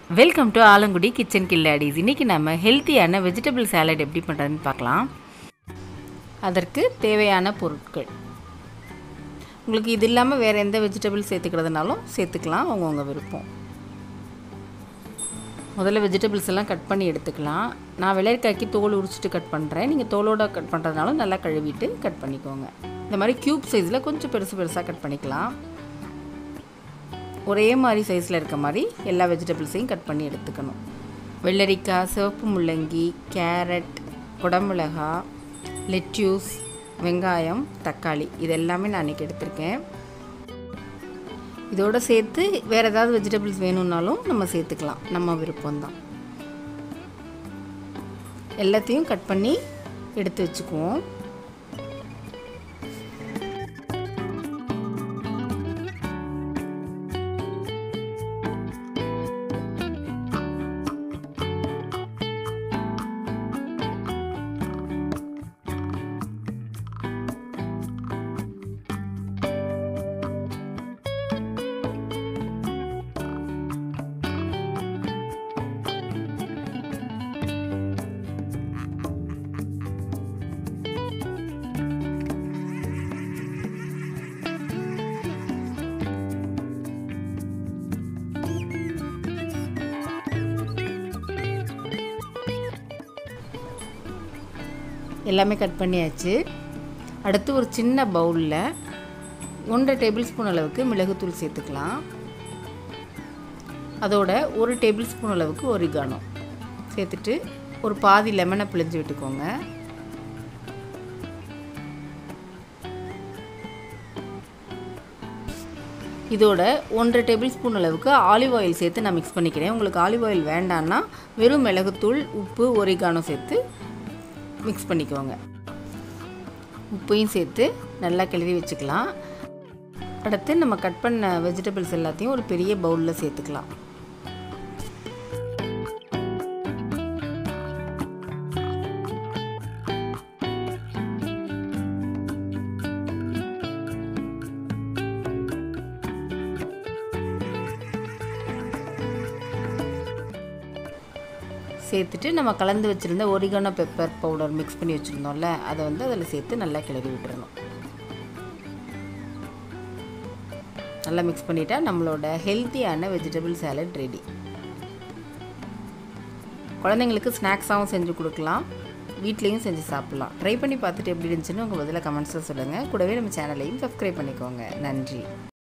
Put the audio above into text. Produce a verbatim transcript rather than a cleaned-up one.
Welcome to Alangudi kitchen கில்லாடிஸ். இன்றைக்கி நம்ம ஹெல்த்தியான வெஜிடபிள் சாலட் எப்படி பண்ணுறதுன்னு பார்க்கலாம். அதற்கு தேவையான பொருட்கள், உங்களுக்கு இது இல்லாமல் வேறு எந்த வெஜிடபிள் சேர்த்துக்கிறதுனாலும் சேர்த்துக்கலாம், அவங்கவுங்க விருப்பம். முதல்ல வெஜிடபிள்ஸ் எல்லாம் கட் பண்ணி எடுத்துக்கலாம். நான் வெள்ளரிக்காய்க்கு தோல் உரிச்சிட்டு கட் பண்ணுறேன். நீங்கள் தோலோடு கட் பண்ணுறதுனாலும் நல்லா கழுவிட்டு கட் பண்ணிக்கோங்க. இந்த மாதிரி க்யூப் சைஸில் கொஞ்சம் பெருசு பெருசாக கட் பண்ணிக்கலாம். ஒரே மாதிரி சைஸில் இருக்க மாதிரி எல்லா வெஜிடபிள்ஸையும் கட் பண்ணி எடுத்துக்கணும். வெள்ளரிக்காய், சிவப்பு முள்ளங்கி, கேரட், குடமிளகா, லெட்யூஸ், வெங்காயம், தக்காளி, இது எல்லாமே நான் இன்றைக்கி எடுத்திருக்கேன். இதோடு சேர்த்து வேறு ஏதாவது வெஜிடபிள்ஸ் வேணும்னாலும் நம்ம சேர்த்துக்கலாம், நம்ம விருப்பம்தான். எல்லாத்தையும் கட் பண்ணி எடுத்து வச்சுக்குவோம். எல்லாமே கட் பண்ணியாச்சு. அடுத்து ஒரு சின்ன பவுலில் ஒன்றரை டேபிள் ஸ்பூன் அளவுக்கு மிளகுத்தூள் சேர்த்துக்கலாம். அதோட ஒரு டேபிள் ஸ்பூன் அளவுக்கு ஒரிகானோ சேர்த்துட்டு ஒரு பாதி லெமனை பிழிஞ்சு விட்டுக்கோங்க. இதோட ஒன்றரை டேபிள் ஸ்பூன் அளவுக்கு ஆலிவ் ஆயில் சேர்த்து நான் மிக்ஸ் பண்ணிக்கிறேன். உங்களுக்கு ஆலிவ் ஆயில் வேண்டான்னா வெறும் மிளகுத்தூள், உப்பு, ஒரிகானோ சேர்த்து மிக்ஸ் பண்ணிக்கோங்க. உப்பையும் சேர்த்து நல்லா கிளறி வச்சுக்கலாம். அடுத்து நம்ம கட் பண்ண வெஜிடபிள்ஸ் எல்லாத்தையும் ஒரு பெரிய பவுலில் சேர்த்துக்கலாம். சேர்த்துட்டு நம்ம கலந்து வச்சுருந்த ஒரிகானோ பெப்பர் பவுடர் மிக்ஸ் பண்ணி வச்சுருந்தோம்ல, அதை வந்து அதில் சேர்த்து நல்லா கிளறி விட்டுறணும். நல்லா மிக்ஸ் பண்ணிட்டா நம்மளோட ஹெல்த்தியான வெஜிடபிள் சாலட் ரெடி. குழந்தைங்களுக்கு ஸ்நாக்ஸாகவும் செஞ்சு கொடுக்கலாம், வீட்லேயும் செஞ்சு சாப்பிட்லாம். ட்ரை பண்ணி பார்த்துட்டு எப்படி இருந்துச்சுன்னு உங்கள் பதிலாக கமெண்ட்ஸில் சொல்லுங்கள். கூடவே நம்ம சேனலையும் சப்ஸ்கிரைப் பண்ணிக்கோங்க. நன்றி.